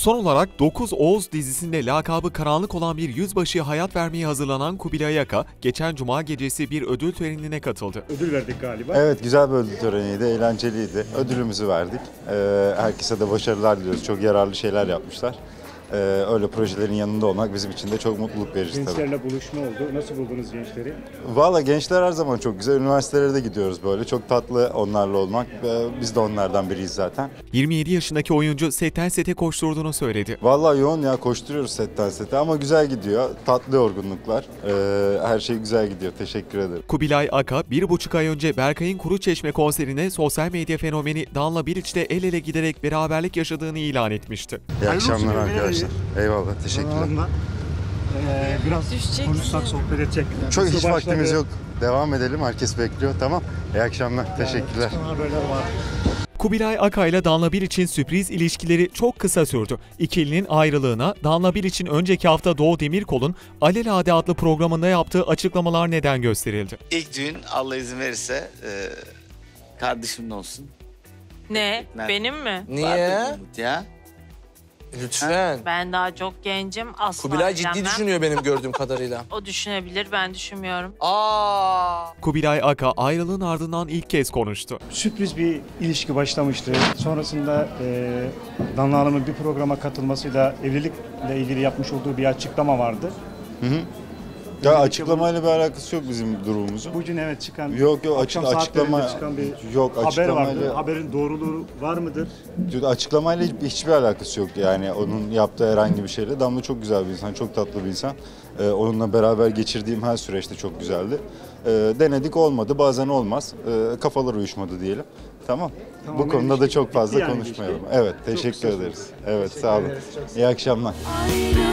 Son olarak 9 Oğuz dizisinde lakabı karanlık olan bir yüzbaşıya hayat vermeye hazırlanan Kubilay Aka, geçen cuma gecesi bir ödül törenine katıldı. Ödül verdik galiba. Evet, güzel bir ödül töreniydi, eğlenceliydi. Ödülümüzü verdik. Herkese de başarılar diliyoruz. Çok yararlı şeyler yapmışlar. Öyle projelerin yanında olmak bizim için de çok mutluluk verici tabii. Gençlerle buluşma oldu. Nasıl buldunuz gençleri? Valla gençler her zaman çok güzel. Üniversitelere de gidiyoruz böyle. Çok tatlı onlarla olmak. Biz de onlardan biriyiz zaten. 27 yaşındaki oyuncu setten sete koşturduğunu söyledi. Valla yoğun ya, koşturuyoruz setten sete ama güzel gidiyor. Tatlı yorgunluklar. Her şey güzel gidiyor. Teşekkür ederim. Kubilay Aka, 1,5 ay önce Berkay'ın Kuruçeşme konserine sosyal medya fenomeni Danla Biliç'le el ele giderek beraberlik yaşadığını ilan etmişti. İyi akşamlar arkadaşlar. Eyvallah, teşekkürler. Biraz konuşsak, sohbet edecek. Çok hiç vaktimiz yok. Devam edelim. Herkes bekliyor. Tamam. İyi akşamlar. Teşekkürler. Kubilay Aka ile Danla Biliç'in sürpriz ilişkileri çok kısa sürdü. İkilinin ayrılığına Danla Biliç'in önceki hafta Doğu Demirkol'un Alelade adlı programında yaptığı açıklamalar neden gösterildi. İlk düğün Allah izin verirse kardeşimin olsun. Ne? Benim mi? Niye? Ya. Lütfen. Ben daha çok gencim. Asla Kubilay ciddi evlenmem. düşünüyor benim gördüğüm kadarıyla. O düşünebilir, ben düşünmüyorum. Kubilay Aka ayrılığın ardından ilk kez konuştu. Sürpriz bir ilişki başlamıştı. Sonrasında Danla Hanım'ın bir programa katılmasıyla evlilikle ilgili yapmış olduğu bir açıklama vardı. Ya açıklamayla bir alakası yok bizim durumumuzun. Bugün evet çıkan Yok akşam açıklama saatlerinde çıkan bir yok haber açıklamayla vardı. Haberin doğruluğu var mıdır? açıklamayla hiçbir alakası yok yani onun yaptığı herhangi bir şeyle. Damla çok güzel bir insan, çok tatlı bir insan. Onunla beraber geçirdiğim her süreçte çok güzeldi. Denedik, olmadı, bazen olmaz. Kafalar uyuşmadı diyelim. Tamam. Bu konuda da çok fazla konuşmayalım. Evet, teşekkür ederiz. Evet, sağ olun. İyi akşamlar.